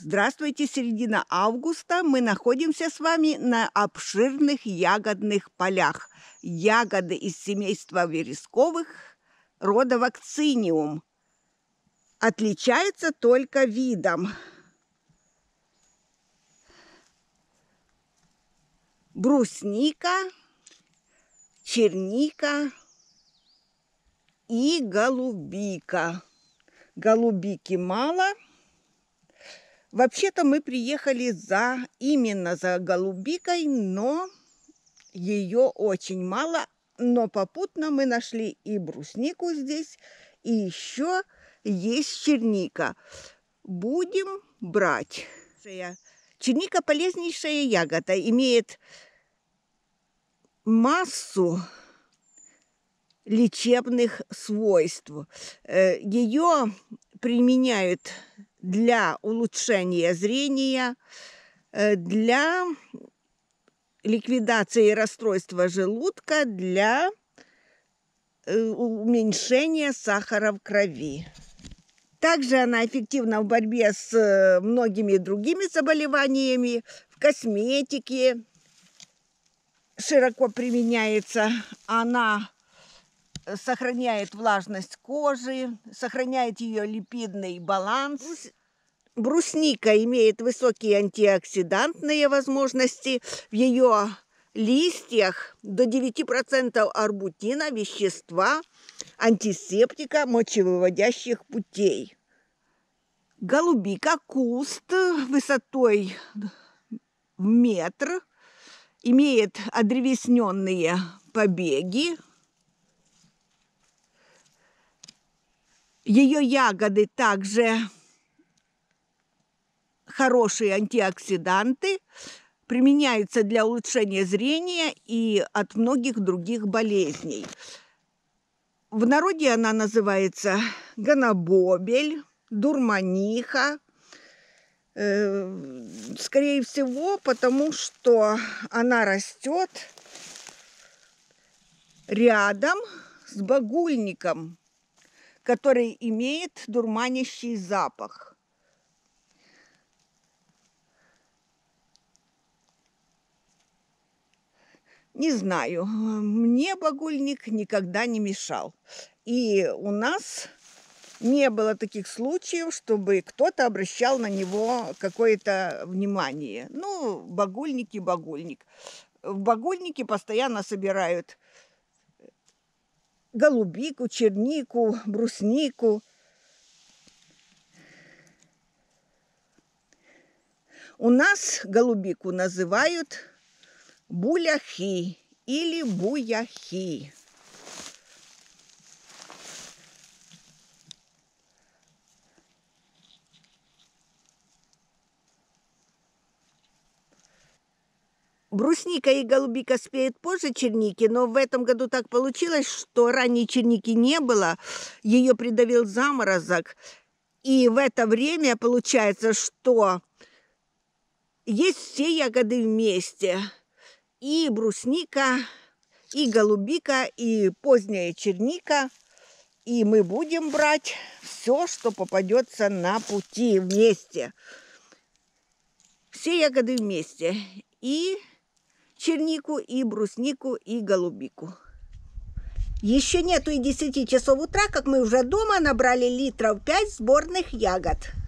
Здравствуйте, середина августа. Мы находимся с вами на обширных ягодных полях. Ягоды из семейства вересковых, рода вакциниум. Отличаются только видом. Брусника, черника и голубика. Голубики мало. Вообще-то мы приехали именно за голубикой, но ее очень мало. Но попутно мы нашли и бруснику здесь, и еще есть черника. Будем брать. Черника полезнейшая ягода, имеет массу лечебных свойств. Ее применяют для улучшения зрения, для ликвидации расстройства желудка, для уменьшения сахара в крови. Также она эффективна в борьбе с многими другими заболеваниями, в косметике широко применяется. Она сохраняет влажность кожи, сохраняет ее липидный баланс. Брусника имеет высокие антиоксидантные возможности. В ее листьях до 9% арбутина, вещества, антисептика мочевыводящих путей. Голубика – куст высотой в метр, имеет одревесненные побеги. Ее ягоды также хорошие антиоксиданты, применяются для улучшения зрения и от многих других болезней. В народе она называется гонобобель, дурманиха. Скорее всего, потому что она растет рядом с багульником, который имеет дурманящий запах. Не знаю, мне багульник никогда не мешал. И у нас не было таких случаев, чтобы кто-то обращал на него какое-то внимание. Ну, багульник и багульник. В багульнике постоянно собирают голубику, чернику, бруснику. У нас голубику называют буляхи или буяхи. Брусника и голубика спеют позже черники, но в этом году так получилось, что ранней черники не было, ее придавил заморозок. И в это время получается, что есть все ягоды вместе. И брусника, и голубика, и поздняя черника. И мы будем брать все, что попадется на пути вместе. Все ягоды вместе. И чернику, и бруснику, и голубику. Еще нету и 10 часов утра, как мы уже дома набрали литров 5 сборных ягод.